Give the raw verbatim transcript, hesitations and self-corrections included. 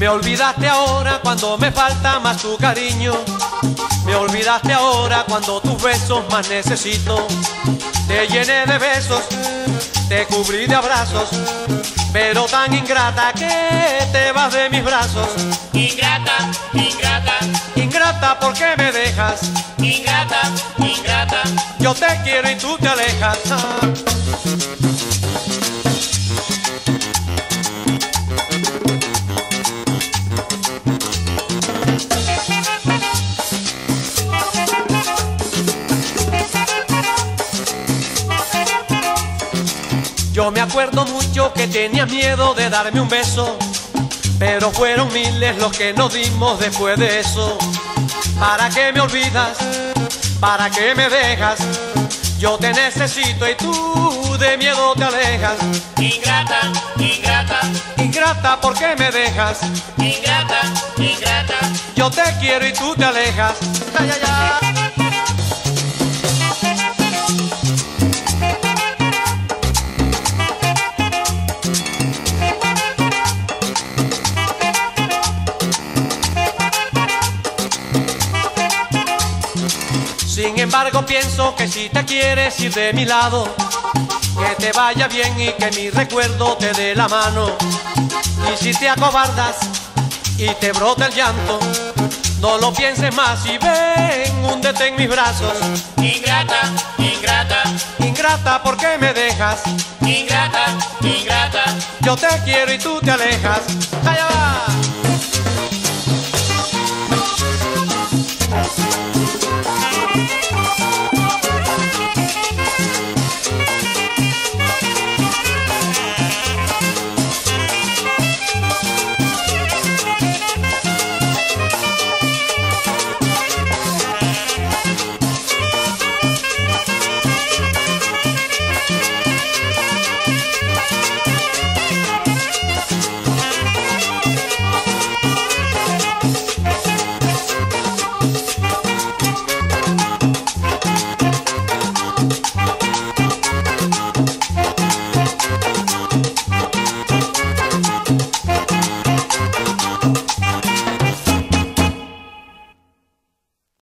Me olvidaste ahora cuando me falta más tu cariño. Me olvidaste ahora cuando tus besos más necesito. Te llené de besos, te cubrí de abrazos, pero tan ingrata que te vas de mis brazos. Ingrata, ingrata, Ingrata, ¿por qué me dejas? ingrata, ingrata. Yo te quiero y tú te alejas. Yo me acuerdo mucho que tenías miedo de darme un beso, pero fueron miles los que nos dimos después de eso. ¿Para qué me olvidas? ¿Para qué me dejas? Yo te necesito y tú de miedo te alejas. Ingrata, ingrata, Ingrata, ¿por qué me dejas? ingrata, ingrata. Yo te quiero y tú te alejas. Ay, ay, ay. Sin embargo pienso que si te quieres ir de mi lado, que te vaya bien y que mi recuerdo te dé la mano. Y si te acobardas y te brota el llanto, no lo pienses más y ven, húndete en mis brazos. Ingrata, ingrata, Ingrata, ¿por qué me dejas? ingrata, ingrata. Yo te quiero y tú te alejas. Ay, ay, ay.